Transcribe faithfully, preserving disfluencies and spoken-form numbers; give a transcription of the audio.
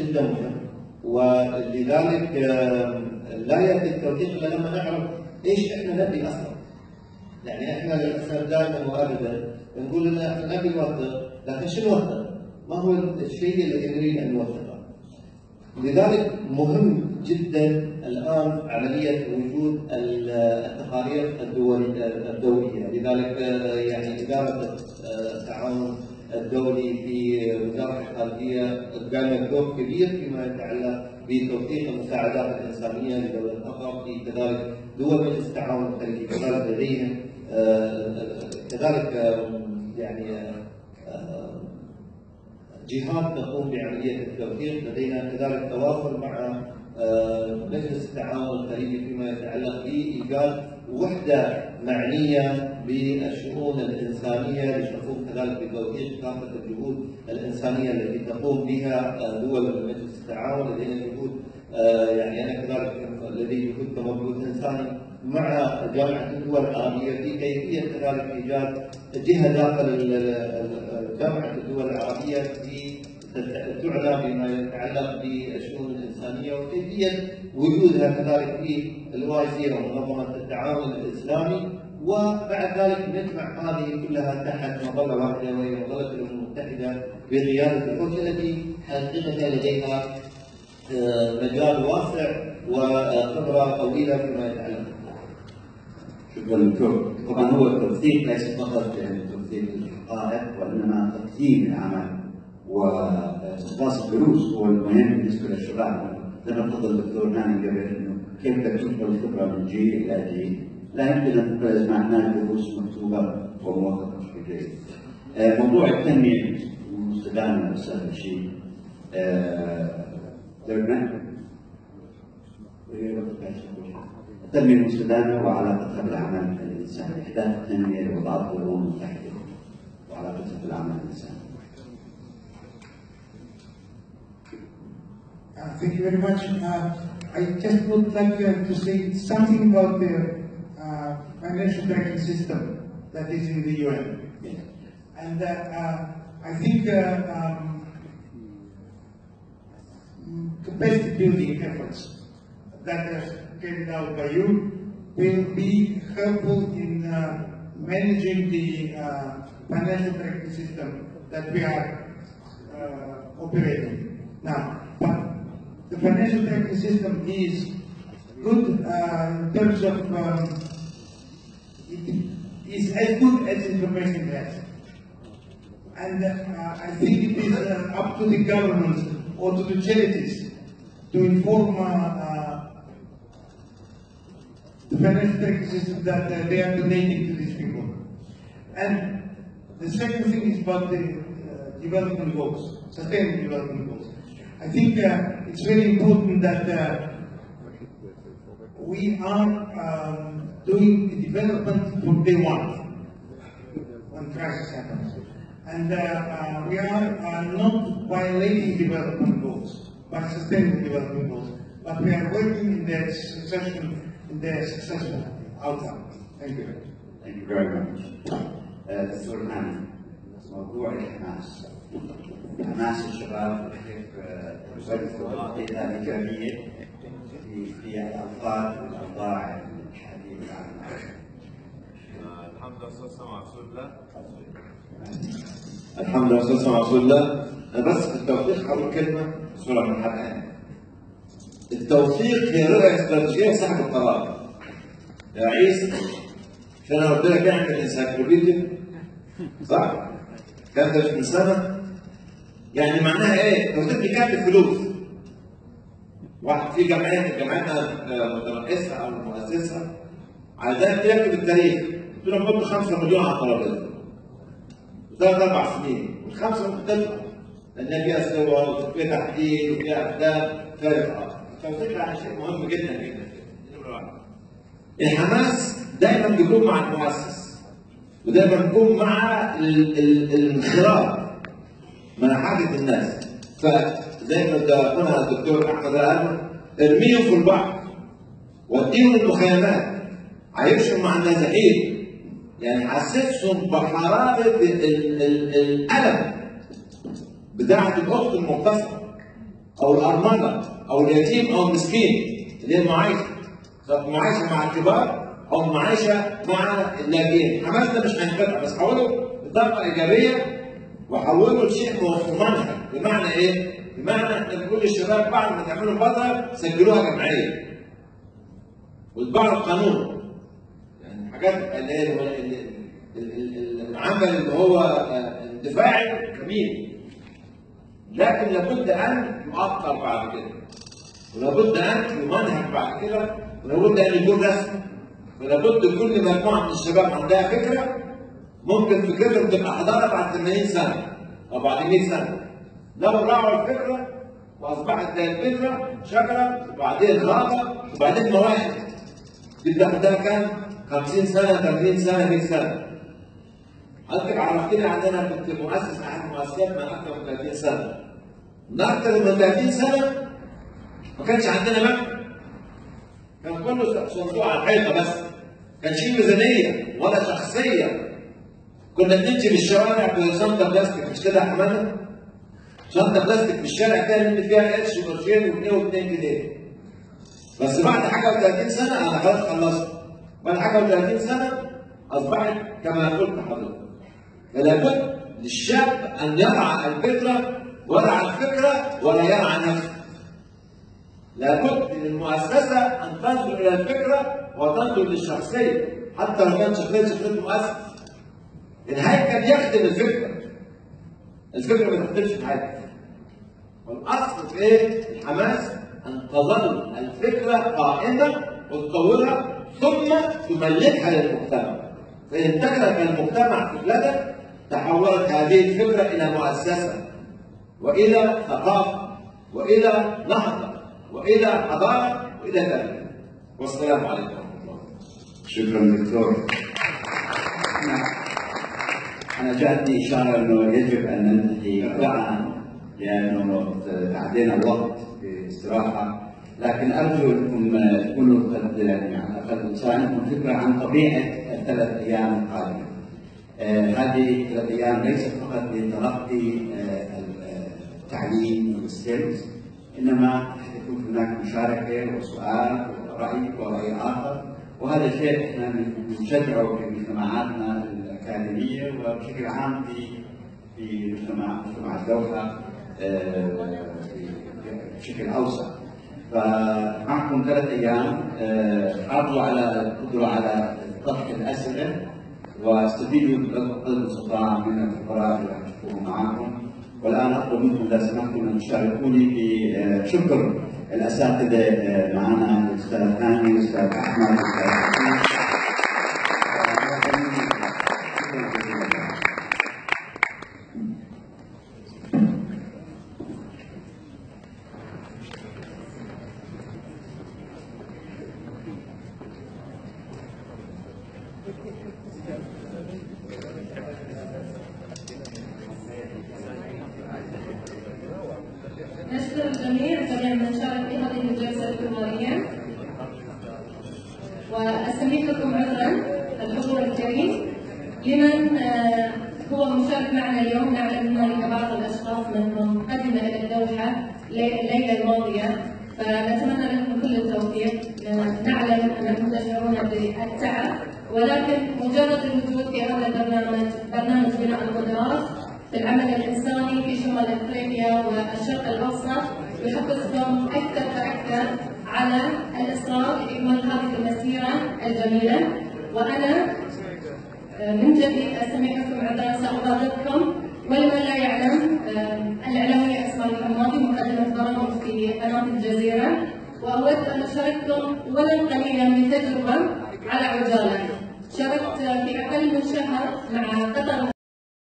جدا مهم، ولذلك لا ياتي التوثيق الا لما نعرف ايش احنا نبي اصلا. يعني احنا للاسف دائما وابدا نقول ان احنا نبي نوثق، لكن شو نوثق؟ ما هو الشيء الذي نريد ان نوثقه؟ لذلك مهم جدا الان عمليه وجود التقارير الدوليه، لذلك يعني اداره التعاون الدولي في وزاره الخارجيه قامت بدور كبير فيما يتعلق بتوثيق المساعدات الانسانيه لدوله قطر، في كذلك دول مجلس التعاون الخليجي كذلك لديهم كذلك يعني جهات تقوم بعمليه التوثيق. لدينا كذلك تواصل مع مجلس التعاون الخليجي فيما يتعلق بايجاد وحده معنيه بالشؤون الانسانيه لتقوم كذلك بتوثيق كافه الجهود الانسانيه التي تقوم بها دول مجلس التعاون. لدينا جهود يعني انا كذلك لدي جهود كمبعوث انساني مع جامعه الدول العربيه في كيفيه كذلك ايجاد جهه داخل جامعه الدول العربيه في تعنى بما يتعلق بالشؤون الانسانيه وكيفيه وجودها كذلك في الاو اي سي ومنظمه التعاون الاسلامي، وبعد ذلك نجمع هذه كلها تحت مظله واحده وهي مظله الامم المتحده بقياده الحوث التي حقيقه لديها مجال واسع وخبره طويله فيما يتعلق. شكرا دكتور. طبعا هو التوثيق ليس فقط يعني توثيق الحقائق وانما تقسيم العمل واختصاص الدروس هو المهم بالنسبه للشباب. زي ما تفضل الدكتور نعم قبل انه كيف تنقل الخبره من جيل الى جيل، لا يمكن ان تنقل معناه دروس مكتوبه وموثقه بشكل جيد. موضوع التنميه المستدامه استاذ بشير التنميه المستدامه وعلاقتها بالعمل الانساني، اهداف التنميه لوضعت الامم المتحده وعلاقتها بالعمل الانساني. Uh, thank you very much. Uh, I just would like uh, to say something about the uh, financial tracking system that is in the U N. And uh, uh, I think uh, um, capacity building efforts that are carried out by you will be helpful in uh, managing the uh, financial tracking system that we are uh, operating now. But the financial tracking system is good uh, in terms of um, it is as good as information has, and uh, I think it is uh, up to the governments or to the charities to inform uh, uh, the financial tracking system that uh, they are donating to these people. And the second thing is about the uh, development goals, sustainable development goals. I think uh, it's very important that uh, we are um, doing the development from day one when crisis happens. And uh, uh, we are uh, not violating development goals, but sustainable development goals. But we are working in their succession, in their successful outcome. Thank you. Thank you very much. دكتور نعم، موضوع الحماس حماس الشباب كيف تسبب فيها إيجابية في في الأوقات والأوضاع الحالية العامة. الحمد لله أستاذ سمع رسول الله. الحمد لله أستاذ سمع رسول الله. بس في التوثيق أول كلمة بسرعة من حد التوثيق هي رؤية استراتيجية صاحب القرار. يا عيسى عشان أنا قلت لك اعمل انسايكلوبيديا صح؟ كانت من سنة يعني معناها ايه؟ توثيق بيكلف فلوس. واحد في جمعيات جمعيتنا مترأسة أو مؤسسة عايزاك تكتب التاريخ، قلت لهم حط خمسة مليون على الترابيزة. ثلاث أربع سنين، والخمسة مختلفة لأن فيها صور وفيها تحديد وفيها أفلام فارقة. التوثيق يعني شيء مهم جدا جدا. الحماس دائما بيكون مع المؤسس ودائما بيكون مع الانخراط مع حاجة الناس. فزي ما قلنا الدكتور أحمد قال ارميهم في البحر وديهم المخيمات عايشهم مع النازحين، يعني حسسهم بحرارة الألم بتاعة الأخت المغتصبة او الارمله او اليتيم او المسكين اللي هي المعايشه، سواء معايشه مع الكبار او معايشه مع اللاجئين. حماسنا مش هينقطع، بس حولوا بطاقه ايجابيه وحولوا لشيء ممنهج. بمعنى ايه؟ بمعنى احنا بنقول للشباب بعد ما تعملوا فتره سجلوها جمعيه واتبعوا القانون. يعني حاجات اللي هي العمل اللي هو اندفاعي جميل، لكن لابد ان يؤطر بعد كده، ولابد ان يمنهج بعد كده، ولابد ان يكون رسمي. فلابد كل مجموعه من الشباب عندها فكره، ممكن فكرتهم تبقى حضاره بعد ثمانين سنه او بعد مئة سنه. لو راعوا الفكره واصبحت زي الفكره شجره وبعدين غابه وبعدين مواهب، دي لوحدها كام؟ خمسين سنه، ثلاثين سنه، مئة سنه. حضرتك عرفتني عندنا كنت مؤسس احد المؤسسات من اكثر من ثلاثين سنه. من اكثر من ثلاثين سنه ما كانش عندنا مكتب. كان كله صندوق على الحيطه بس. ما كانش فيه ميزانيه ولا شخصيه. كنا بنمشي في الشوارع بشنطه بلاستيك، مش كده يا حماده؟ شنطه بلاستيك في الشارع كان اللي فيها قرش وقرشين وجنيه واثنين جنيه. بس بعد حاجه وثلاثين سنه انا خلاص خلصت. بعد حاجه وثلاثين سنه اصبحت كما قلت لحضرتك. فلا بد للشاب ان يرعى الفكره ويرعى الفكره ولا يرعى نفسه. لابد للمؤسسه ان تنظر الى الفكره وتنظر للشخصيه، حتى لو كانت شخصيه شخصيه المؤسس. الهيكل يخدم الفكره. الفكره ما تخدمش الهيكل. والاصل في ايه؟ الحماس ان تظل الفكره قائمه وتطورها ثم تملكها للمجتمع. فان انتقلت المجتمع في بلدك تحولت هذه الفكره الى مؤسسه والى ثقافه والى نهضه والى حضاره والى تاريخ. والسلام عليكم ورحمه الله. شكرا دكتور. أنا جاءتني إشارة أنه يجب أن ننتهي معا لأنه تعدينا الوقت في استراحة، لكن أرجو أنكم تكونوا قد يعني على الأقل ساعدتكم فكرة عن طبيعة الثلاث أيام القادمة. آه هذه الثلاث أيام ليست فقط لتلقي آه التعليم والسكيلز، إنما حيكون هناك مشاركة وسؤال ورأي ورأي آخر، وهذا شيء احنا نشجعه في مجتمعاتنا الأكاديمية وبشكل عام في في مجتمع مجتمع الدوحة بشكل أوسع. فمعكم ثلاث أيام، حافظوا على القدرة على طرح الأسئلة واستفيدوا بقدر المستطاع من الخبراء اللي هتشوفوهم معاكم. والآن أطلب منكم إذا سمحتم أن تشاركوني في شكر الأساتذة معنا، الأستاذ هاني، الأستاذ أحمد، الأستاذ نشكر الجميع جميع من شارك في هذه الجلسة الحوارية، وأستميحكم عذرا الحضور الكريم لمن هو مشارك معنا اليوم. نعلم هنالك بعض الأشخاص منهم قدم إلى الدوحة الليلة الماضية، فنتمنى لكم كل التوفيق. نعلم أنكم تشعرون بالتعب، ولكن مجرد الوجود في هذا البرنامج، برنامج بناء القدرات في العمل الإنساني في شمال أفريقيا والشرق الأوسط، يحفزكم أكثر فأكثر على الإصرار لإكمال هذه المسيرة الجميلة. وأنا من جديد أستميحكم عذرا سأغادركم، ولمن لا يعلم الإعلامية أسماء الحمادي مقدمة برامج في قناة الجزيرة، وأود أن أشارككم ولو قليلا من تجربة على عجالة. شاركت في أقل من شهر مع قطر